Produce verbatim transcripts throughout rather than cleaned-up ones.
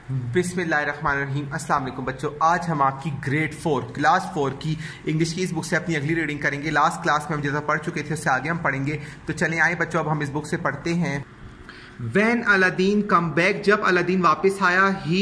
बिस्मिल्लाहिर्रहमानिर्रहीम। अस्सलाम वालेकुम बच्चों, आज हम आपकी ग्रेड फोर क्लास फोर की इंग्लिश की इस बुक से अपनी अगली रीडिंग करेंगे। लास्ट क्लास में हम जैसा पढ़ चुके थे उससे आगे हम पढ़ेंगे, तो चलें आए बच्चों, अब हम इस बुक से पढ़ते हैं। व्हेन अलादीन कम बैक, जब अलादीन वापस आया, he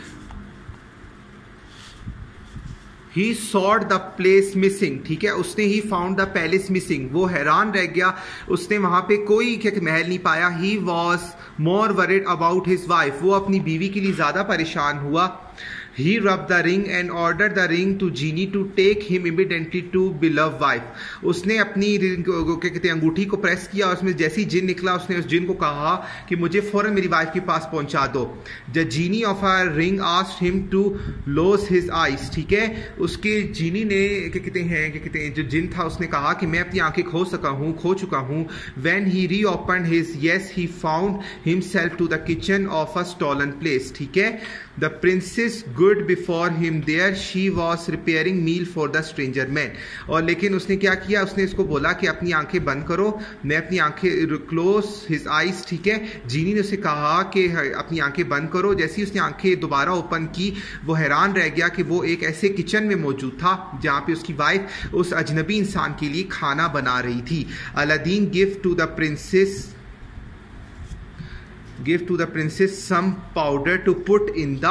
he sought the place missing, ठीक है, उसने he found the palace missing, वो हैरान रह गया, उसने वहां पे कोई क्या महल नहीं पाया। He was more worried about his wife, वो अपनी बीवी के लिए ज्यादा परेशान हुआ। He rubbed the ring and ordered the ring to genie to take him immediately to beloved wife. उसने अपनी क्या कहते हैं अंगूठी को प्रेस किया और उसमें जैसी जिन निकला उसने उस जिन को कहा कि मुझे फौरन मेरी वाइफ के पास पहुंचा दो। The genie of a ring asked him to close his eyes, ठीक है, उसके जीनी ने क्या कहते हैं क्या कहते हैं जो जिन था उसने कहा कि मैं अपनी आंखें खो सका हूँ खो चुका हूँ। When he reopened his yes, he found himself to the kitchen of a stolen place, ठीक है। The princess good before him there, she was preparing meal for the stranger man. और लेकिन उसने क्या किया, उसने इसको बोला कि अपनी आंखें बंद करो, मैं अपनी आंखें क्लोज हिज आइज, ठीक है। जीनी ने उसे कहा कि अपनी आंखें बंद करो। जैसे ही उसने आंखें दोबारा ओपन की, वो हैरान रह गया कि वो एक ऐसे किचन में मौजूद था जहाँ पे उसकी वाइफ उस अजनबी इंसान के लिए खाना बना रही थी। Aladdin give to the princess give to the princess some powder to put in the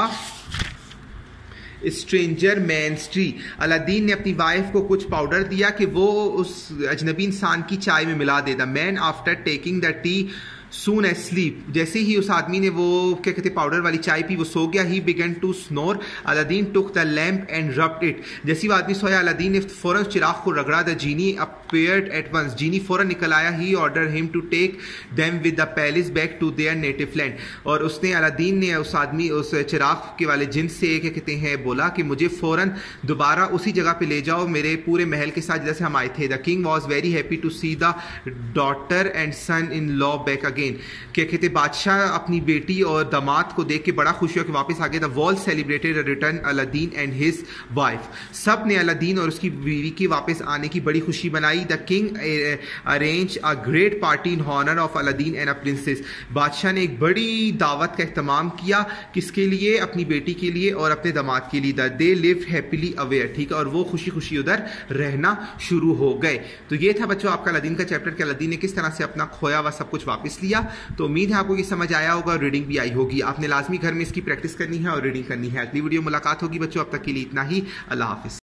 stranger man's tea. Aladdin ने अपनी वाइफ को कुछ पाउडर दिया कि वो उस अजनबी इंसान की चाय में मिला दे। The man after taking the tea soon as sleep, जैसे ही उस आदमी ने वो क्या कहते पाउडर वाली चाय पी वो सो गया। He began to snore, Aladdin took the lamp and rubbed it, जैसे वो आदमी सोया अलादीन ने फौरन चिराग को रगड़ा। The genie appeared at once, genie फौरन निकल आया। He order him to take them with the palace back to their native land, और उसने अलादीन ने उस आदमी उस चिराग के वाले जिन से क्या कहते हैं बोला कि मुझे फौरन दोबारा उसी जगह पे ले जाओ मेरे पूरे महल के साथ जैसे हम आए थे। The king was very happy to see the daughter and son in law back again, क्या कहते बादशाह अपनी बेटी और दामाद को देख के बड़ा खुश हुआ कि वापस आ गए। The world celebrated return Aladdin and his wife, सब ने अलादीन और उसकी बीवी के वापस आने की बड़ी खुशी मनाई। The king arrange a great party in honour of Aladdin and a princess, बादशाह ने एक बड़ी दावत का एहतमाम किया, किसके लिए, अपनी बेटी के लिए और अपने दामाद के लिए। The they live happily ever, ठीक है, और वो खुशी खुशी उधर रहना शुरू हो गए। तो ये था बच्चों आपका अलादीन का चैप्टर कि अलादीन ने किस तरह से अपना खोया हुआ सब कुछ वापस लिया। तो उम्मीद है आपको ये समझ आया होगा और रीडिंग भी आई होगी। आपने लाजमी घर में इसकी प्रैक्टिस करनी है और रीडिंग करनी है। अगली वीडियो मुलाकात होगी बच्चों, अब तक के लिए इतना ही। अल्लाह हाफिज।